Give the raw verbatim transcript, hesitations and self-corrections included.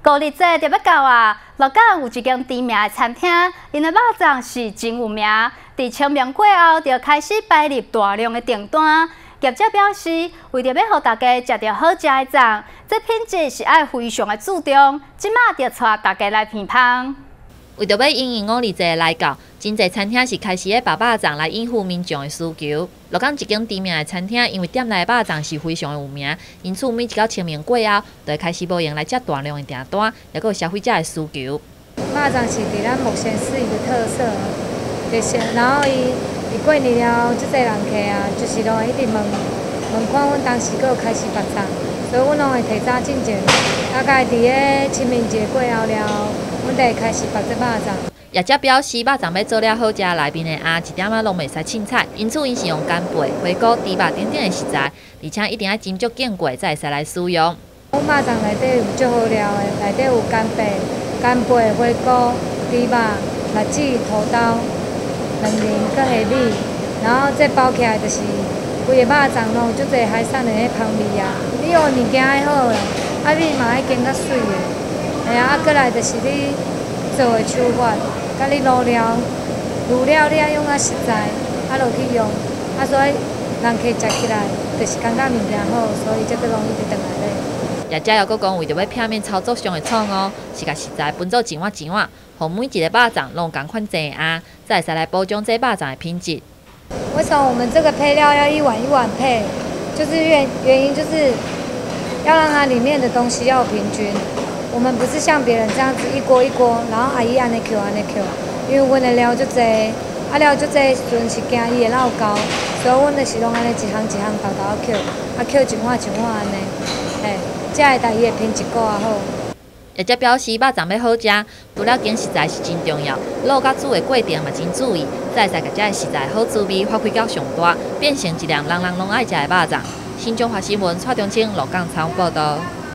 高丽节特别到啊！鹿港有一间知名的餐厅，因的肉粽是真有名。伫清明过后，就开始摆入大量的订单。业者表示，为着要让大家食到好食的粽，这品质是爱非常的注重。即马就带大家来品香。 为着要应应五二节来到，真侪餐厅是开始咧摆肉粽来应付民众的需求。鹿港一间知名的餐厅，因为店内的肉粽是非常的有名，因此每一到清明过后，就会开始无用来接大量的订单，也有消费者的需求。 肉粽是伫咱目前市一个特色，就是，然后伊伊过年了，即侪人客啊，就是拢会一直问问看阮当时佫开始摆粽，所以阮拢会提早进前，大概伫个清明节过后了。 阮就会开始摆这肉粽。 业者表示，肉粽要做了好食，内面的鸭一点仔拢袂使凊彩，因此因是用干贝、花菇、猪肉等等的食材，而且一定要斟酌见过才会使来使用。 阮肉粽内底有足好料的，内底有干贝、干贝、花菇、猪肉、辣子、土豆、卵仁、佮虾米，然后这包起来就是规个肉粽拢有足侪海产的迄香味啊。你学物件爱好啦，啊你嘛爱煎较水的。 哎呀，啊，过来就是你做的手法，甲你卤料，卤料你要用啊实在，啊落去用，啊所以人客食起来就是感觉物件好，所以才佫容易就转来买。 业者又佫讲，为着要避免操作上的错误，是甲食材分做一碗一碗，互每一个肉粽拢共款济鸭，才会使来保障这肉粽的品质。 为什么我们这个配料要一碗一碗配？就是原原因就是要让它里面的东西要平均。 我们不是像别人这样子一锅一锅，然后阿姨安尼 Q 安尼 Q， 因为阮的料就侪，啊料就侪时阵是惊伊会老高，所以阮就是拢安尼一项一项豆豆 Q， 啊 Q 一碗一碗安尼，嘿，才会带伊的品质搁较好。 业者表示，肉粽要好食，除了拣食材是真重要，卤甲煮的过程嘛真注意，才会使甲这个食材好滋味发挥到上大，变成一辆人人拢爱食的肉粽。新中华新闻蔡中清鹿港采访报道。